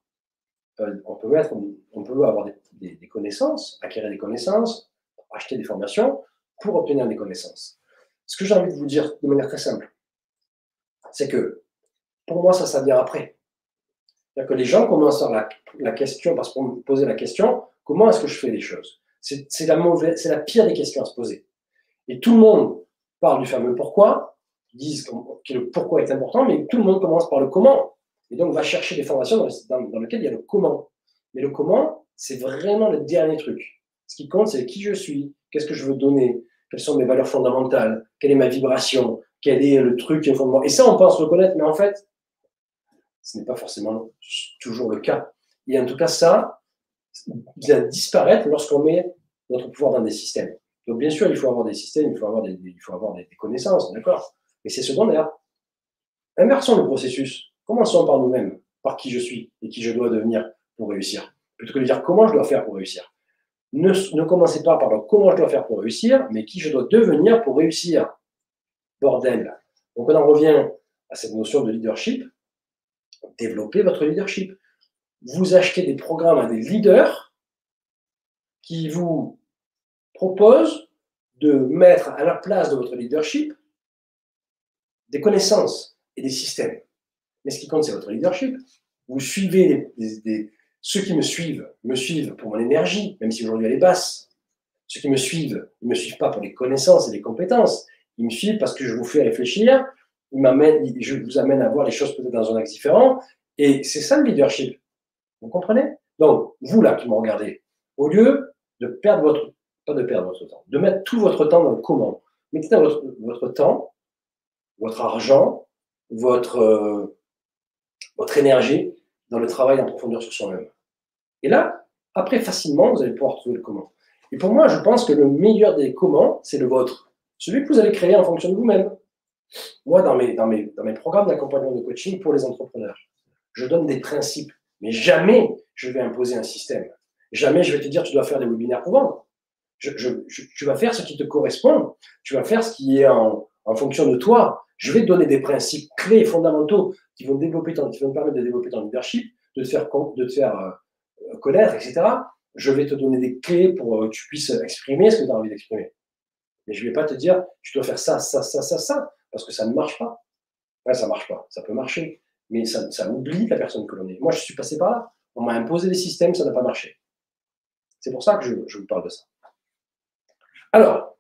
des connaissances, acquérir des connaissances, acheter des formations pour obtenir des connaissances. Ce que j'ai envie de vous dire de manière très simple, c'est que pour moi, ça vient après. C'est-à-dire que les gens commencent à la question, parce qu'on me posait la question, comment est-ce que je fais les choses? C'est la pire des questions à se poser. Et tout le monde parle du fameux pourquoi, disent que le pourquoi est important, mais tout le monde commence par le comment. Et donc, va chercher des formations dans lesquelles il y a le comment. Mais le comment, c'est vraiment le dernier truc. Ce qui compte, c'est qui je suis, qu'est-ce que je veux donner, quelles sont mes valeurs fondamentales, quelle est ma vibration, quel est le truc, le fondement. Et ça, on pense le connaître, mais en fait, ce n'est pas forcément toujours le cas. Et en tout cas, ça vient disparaître lorsqu'on met notre pouvoir dans des systèmes. Donc, bien sûr, il faut avoir des systèmes, il faut avoir des connaissances, d'accord? Mais c'est secondaire. Inversons le processus. Commençons par nous-mêmes, par qui je suis et qui je dois devenir pour réussir. Plutôt que de dire comment je dois faire pour réussir. Ne commencez pas par le comment je dois faire pour réussir, mais qui je dois devenir pour réussir. Bordel. Donc, on en revient à cette notion de leadership. Développez votre leadership. Vous achetez des programmes à des leaders qui vous proposent de mettre à la place de votre leadership des connaissances et des systèmes. Mais ce qui compte, c'est votre leadership. Vous suivez ceux qui me suivent pour mon énergie, même si aujourd'hui elle est basse. Ceux qui me suivent, ils ne me suivent pas pour les connaissances et les compétences. Ils me suivent parce que je vous fais réfléchir, je vous amène à voir les choses peut-être dans un axe différent. Et c'est ça le leadership. Vous comprenez? Donc, vous là qui me regardez, au lieu de perdre votre temps, de mettre tout votre temps dans le comment, mettez votre temps, votre argent, votre énergie dans le travail en profondeur sur soi-même. Et là, après, facilement, vous allez pouvoir trouver le comment. Et pour moi, je pense que le meilleur des comment, c'est le vôtre. Celui que vous allez créer en fonction de vous-même. Moi, dans mes programmes d'accompagnement de coaching pour les entrepreneurs, je donne des principes, mais jamais je vais imposer un système. Jamais je vais te dire tu dois faire des webinaires pour vendre. Tu vas faire ce qui te correspond. Tu vas faire ce qui est en fonction de toi. Je vais te donner des principes clés, fondamentaux qui vont te permettre de développer ton leadership, de te faire connaître, etc. Je vais te donner des clés pour que tu puisses exprimer ce que tu as envie d'exprimer. Mais je ne vais pas te dire tu dois faire ça, ça, ça, ça, ça, parce que ça ne marche pas. Ouais, ça ne marche pas. Ça peut marcher, mais ça oublie la personne que l'on est. Moi, je suis passé par là. On m'a imposé des systèmes, ça n'a pas marché. C'est pour ça que je vous parle de ça. Alors,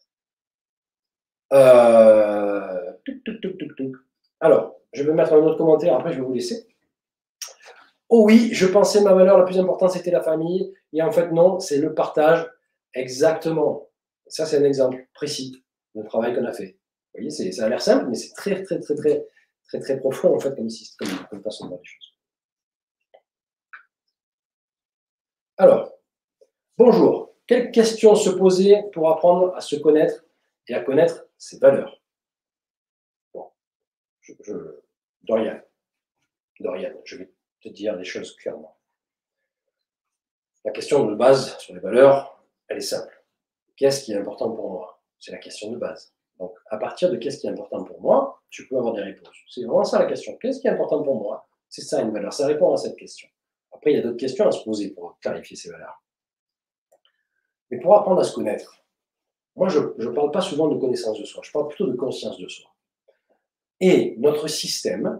je vais mettre un autre commentaire, après je vais vous laisser. Oh oui, je pensais ma valeur la plus importante, c'était la famille, et en fait non, c'est le partage. Exactement. Ça, c'est un exemple précis de travail qu'on a fait. Vous voyez, ça a l'air simple, mais c'est très, très, très, très, très, très profond, en fait, comme façon de voir les choses. Alors, bonjour. Quelles questions se poser pour apprendre à se connaître et à connaître ses valeurs? Bon, Dorian, je vais te dire les choses clairement. La question de base sur les valeurs, elle est simple. Qu'est-ce qui est important pour moi? C'est la question de base. Donc, à partir de qu'est-ce qui est important pour moi, tu peux avoir des réponses. C'est vraiment ça la question. Qu'est-ce qui est important pour moi? C'est ça une valeur. Ça répond à cette question. Après, il y a d'autres questions à se poser pour clarifier ces valeurs. Mais pour apprendre à se connaître, moi, je ne parle pas souvent de connaissance de soi. Je parle plutôt de conscience de soi. Et notre système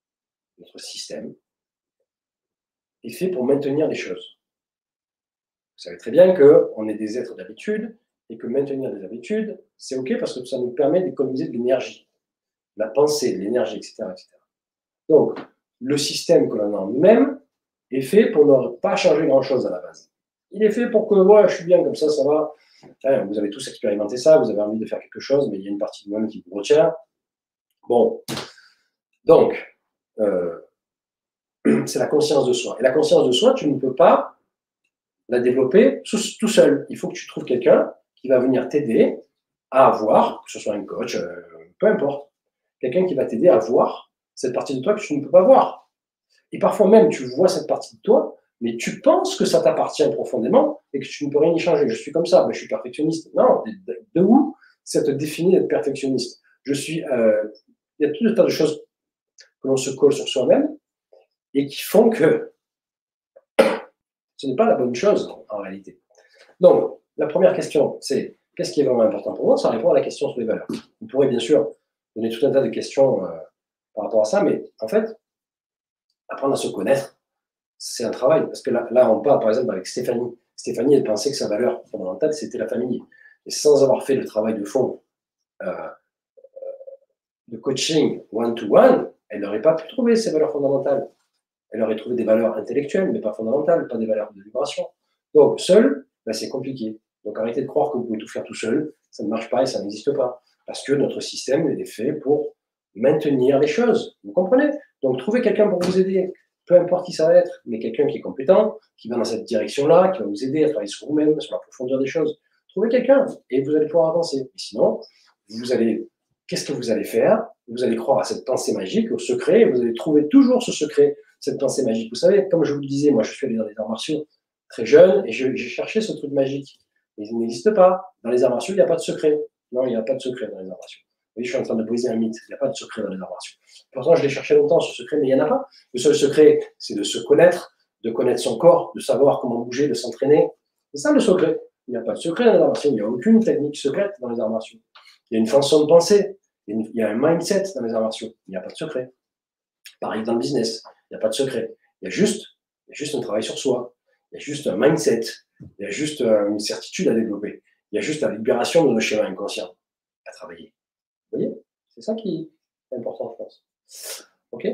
est fait pour maintenir les choses. Vous savez très bien qu'on est des êtres d'habitude et que maintenir des habitudes, c'est OK parce que ça nous permet d'économiser de l'énergie, de la pensée, de l'énergie, etc., etc. Donc, le système que l'on a en nous-mêmes est fait pour ne pas changer grand-chose à la base. Il est fait pour que, ouais, je suis bien comme ça va. Enfin, vous avez tous expérimenté ça, vous avez envie de faire quelque chose, mais il y a une partie de vous-même qui vous retient. Bon, donc, c'est la conscience de soi. Et la conscience de soi, tu ne peux pas la développer tout seul. Il faut que tu trouves quelqu'un qui va venir t'aider à voir, que ce soit un coach, peu importe, quelqu'un qui va t'aider à voir cette partie de toi que tu ne peux pas voir. Et parfois même, tu vois cette partie de toi, mais tu penses que ça t'appartient profondément et que tu ne peux rien y changer. Je suis comme ça, je suis perfectionniste. Non, de où ça te définit d'être perfectionniste? Il y a tout un tas de choses que l'on se colle sur soi-même et qui font que ce n'est pas la bonne chose en réalité. Donc, la première question, c'est qu'est-ce qui est vraiment important pour moi? Ça répond à la question sur les valeurs. Vous pourrez bien sûr donner tout un tas de questions par rapport à ça, mais en fait, apprendre à se connaître, c'est un travail. Parce que là, on parle par exemple avec Stéphanie. Stéphanie, elle pensait que sa valeur fondamentale, c'était la famille. Et sans avoir fait le travail de fond de coaching one-to-one, elle n'aurait pas pu trouver ses valeurs fondamentales. Elle aurait trouvé des valeurs intellectuelles, mais pas fondamentales, pas des valeurs de vibration. Donc, seul, c'est compliqué. Donc, arrêtez de croire que vous pouvez tout faire tout seul. Ça ne marche pas et ça n'existe pas. Parce que notre système est fait pour maintenir les choses. Vous comprenez? Donc, trouvez quelqu'un pour vous aider. Peu importe qui ça va être, mais quelqu'un qui est compétent, qui va dans cette direction-là, qui va vous aider à travailler sur vous-même, sur la profondeur des choses. Trouvez quelqu'un et vous allez pouvoir avancer. Et sinon, qu'est-ce que vous allez faire? Vous allez croire à cette pensée magique, au secret, et vous allez trouver toujours ce secret, cette pensée magique. Vous savez, comme je vous le disais, moi je suis allé dans les arts martiaux très jeune et j'ai cherché ce truc magique. Mais il n'existe pas. Dans les arts martiaux, il n'y a pas de secret. Non, il n'y a pas de secret dans les arts martiaux. Vous voyez, je suis en train de briser un mythe. Il n'y a pas de secret dans les arts martiaux. Pourtant, je l'ai cherché longtemps, ce secret, mais il n'y en a pas. Le seul secret, c'est de se connaître, de connaître son corps, de savoir comment bouger, de s'entraîner. C'est ça le secret. Il n'y a pas de secret dans les arts martiaux. Il n'y a aucune technique secrète dans les arts martiaux. Il y a une façon de penser. Il y a un mindset dans les arts martiaux. Il n'y a pas de secret. Pareil dans le business. Il n'y a pas de secret. Il y a juste un travail sur soi. Il y a juste un mindset. Il y a juste une certitude à développer. Il y a juste la libération de nos schémas inconscients à travailler. Vous voyez? C'est ça qui est important, je pense. OK?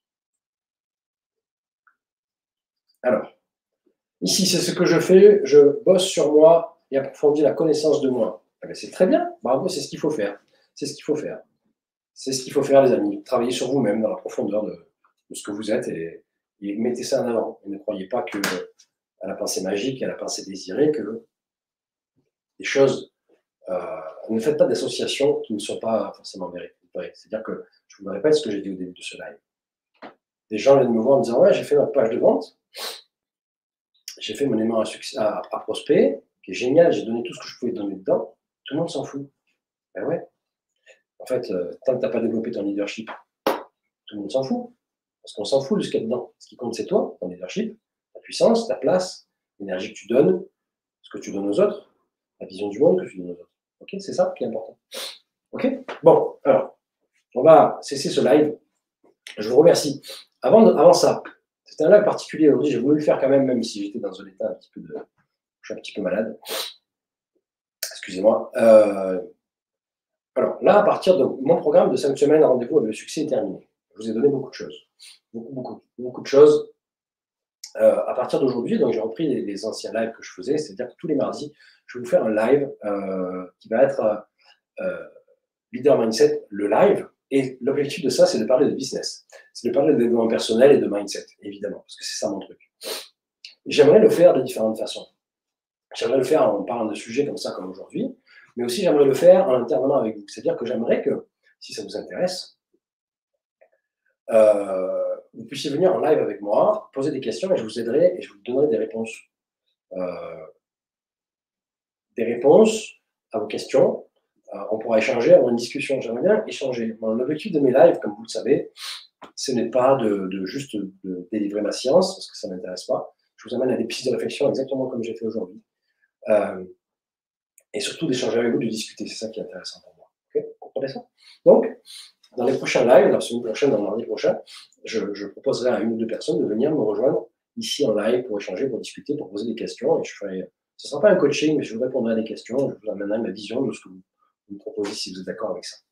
Alors, ici, c'est ce que je fais. Je bosse sur moi et approfondis la connaissance de moi. C'est très bien. Bravo, c'est ce qu'il faut faire. C'est ce qu'il faut faire. C'est ce qu'il faut faire, les amis. Travailler sur vous-même dans la profondeur de ce que vous êtes et mettez ça en avant. Et ne croyez pas que à la pensée magique, à la pensée désirée, que les choses... ne faites pas d'associations qui ne sont pas forcément vraies. C'est-à-dire que, je vous répète ce que j'ai dit au début de ce live. Des gens viennent me voir en me disant « Ouais, j'ai fait ma page de vente, j'ai fait mon aimant à prospect, qui est génial, j'ai donné tout ce que je pouvais donner dedans, tout le monde s'en fout. » Ben ouais. En fait, tant que tu n'as pas développé ton leadership, tout le monde s'en fout. Parce qu'on s'en fout de ce qu'il y a dedans. Ce qui compte, c'est toi, ton leadership, ta puissance, ta place, l'énergie que tu donnes, ce que tu donnes aux autres, la vision du monde que tu donnes aux autres. Ok, c'est ça qui est important. Ok. Bon, alors, on va cesser ce live. Je vous remercie. Avant ça, c'était un live particulier aujourd'hui. J'ai voulu le faire quand même si j'étais dans un état je suis un petit peu malade. Excusez-moi. Alors là, à partir de mon programme de 5 semaines, rendez-vous avec le succès est terminé. Je vous ai donné beaucoup de choses. Beaucoup de choses. À partir d'aujourd'hui, donc j'ai repris les anciens lives que je faisais, c'est-à-dire que tous les mardis, je vais vous faire un live qui va être Leader Mindset, le live, Et l'objectif de ça, c'est de parler de business. C'est de parler de développement personnel et de mindset, évidemment, parce que c'est ça mon truc. J'aimerais le faire de différentes façons. J'aimerais le faire en parlant de sujets comme ça, comme aujourd'hui, mais aussi j'aimerais le faire en intervenant avec vous. C'est-à-dire que j'aimerais que, si ça vous intéresse, vous puissiez venir en live avec moi, poser des questions et je vous aiderai et je vous donnerai des réponses. À vos questions. On pourra échanger, avoir une discussion. J'aimerais bien échanger. L'objectif de mes lives, comme vous le savez, ce n'est pas de juste de délivrer ma science, parce que ça ne m'intéresse pas. Je vous amène à des pistes de réflexion exactement comme j'ai fait aujourd'hui. Et surtout d'échanger avec vous, de discuter. C'est ça qui est intéressant pour moi. Okay, vous comprenez ça? Donc, dans les prochains lives, la semaine prochaine, dans le mardi prochain, je proposerai à une ou deux personnes de venir me rejoindre ici en live pour échanger, pour discuter, pour poser des questions. Et je ferai, ce ne sera pas un coaching, mais je vous répondrai à des questions. Je vous amènerai ma vision de ce que vous me proposez si vous êtes d'accord avec ça.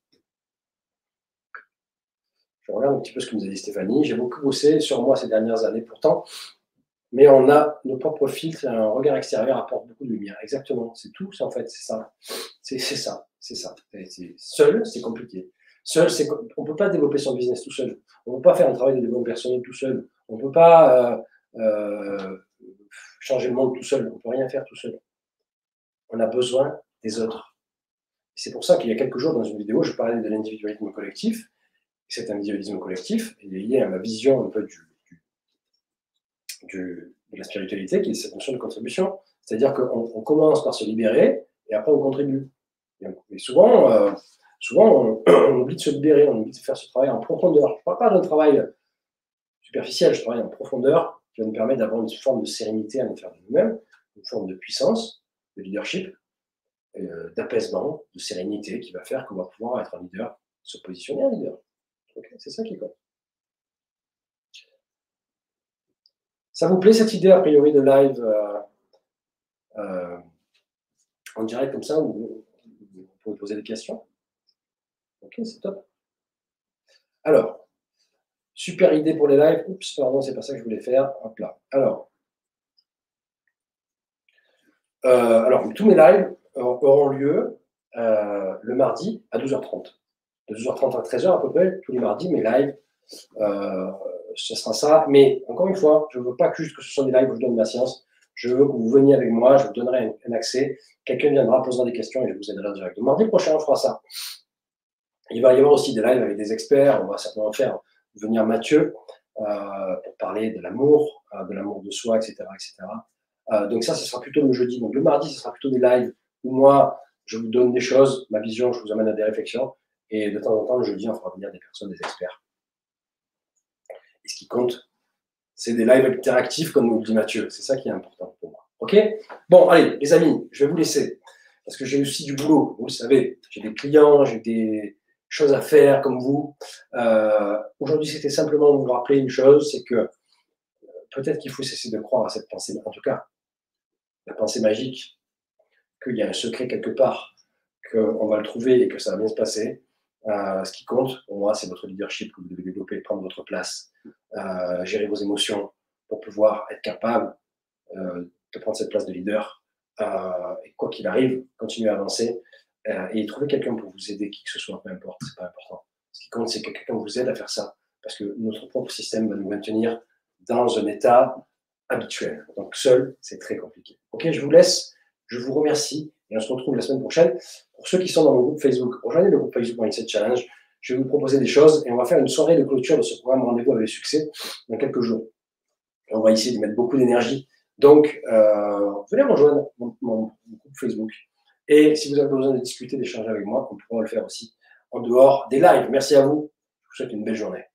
Je regarde un petit peu ce que nous a dit Stéphanie. J'ai beaucoup bossé sur moi ces dernières années pourtant, mais on a nos propres filtres et un regard extérieur apporte beaucoup de lumière. Exactement, c'est tout, en fait, c'est ça. C'est ça. Seul, c'est compliqué. Seul, on ne peut pas développer son business tout seul. On ne peut pas faire un travail de développement personnel tout seul. On ne peut pas changer le monde tout seul. On ne peut rien faire tout seul. On a besoin des autres. C'est pour ça qu'il y a quelques jours, dans une vidéo, je parlais de l'individualisme collectif. Cet individualisme collectif est lié à ma vision un peu de la spiritualité, qui est cette notion de contribution. C'est-à-dire qu'on commence par se libérer et après on contribue. Et souvent, on oublie de se libérer, on oublie de faire ce travail en profondeur. Je ne parle pas d'un travail superficiel, je travaille en profondeur qui va nous permettre d'avoir une forme de sérénité à l'intérieur de nous-mêmes, une forme de puissance, de leadership, d'apaisement, de sérénité qui va faire qu'on va pouvoir être un leader, se positionner un leader. Okay, c'est ça qui compte. Ça vous plaît cette idée a priori de live en direct comme ça où vous pouvez poser des questions? Ok, c'est top. Alors, super idée pour les lives. Oups, pardon, c'est pas ça que je voulais faire. Hop là. Alors, tous mes lives auront lieu le mardi à 12h30. De 12h30 à 13h à peu près, tous les mardis, mes lives, ce sera ça. Mais encore une fois, je ne veux pas juste que ce soit des lives où je donne ma science. Je veux que vous veniez avec moi, je vous donnerai un accès. Quelqu'un viendra, posera des questions et je vous aiderai en direct. Le mardi prochain, on fera ça. Il va y avoir aussi des lives avec des experts. On va certainement faire venir Mathieu pour parler de l'amour de soi, etc. Donc ça, ce sera plutôt le jeudi. Donc le mardi, ce sera plutôt des lives où moi, je vous donne des choses, ma vision, je vous amène à des réflexions. Et de temps en temps, le jeudi, on fera venir des personnes, des experts. Et ce qui compte, c'est des lives interactifs, comme nous le dit Mathieu. C'est ça qui est important pour moi. OK? Bon, allez, les amis, je vais vous laisser. Parce que j'ai aussi du boulot. Vous le savez, j'ai des clients, j'ai des choses à faire comme vous. Aujourd'hui, c'était simplement vous rappeler une chose, c'est que peut-être qu'il faut cesser de croire à cette pensée, en tout cas, la pensée magique, qu'il y a un secret quelque part, qu'on va le trouver et que ça va bien se passer. Ce qui compte, pour moi, c'est votre leadership que vous devez développer, prendre votre place, gérer vos émotions pour pouvoir être capable de prendre cette place de leader. Et quoi qu'il arrive, continuer à avancer et trouver quelqu'un pour vous aider, qui que ce soit, peu importe, c'est pas important. Ce qui compte, c'est que quelqu'un vous aide à faire ça, parce que notre propre système va nous maintenir dans un état habituel. Donc seul, c'est très compliqué. Ok, je vous laisse, je vous remercie et on se retrouve la semaine prochaine. Pour ceux qui sont dans mon groupe Facebook, rejoignez le groupe Facebook Mindset Challenge. Je vais vous proposer des choses et on va faire une soirée de clôture de ce programme Rendez-vous avec le succès dans quelques jours. Et on va essayer d'y mettre beaucoup d'énergie. Donc, venez rejoindre mon groupe Facebook. Et si vous avez besoin de discuter, d'échanger avec moi, on pourra le faire aussi en dehors des lives. Merci à vous. Je vous souhaite une belle journée.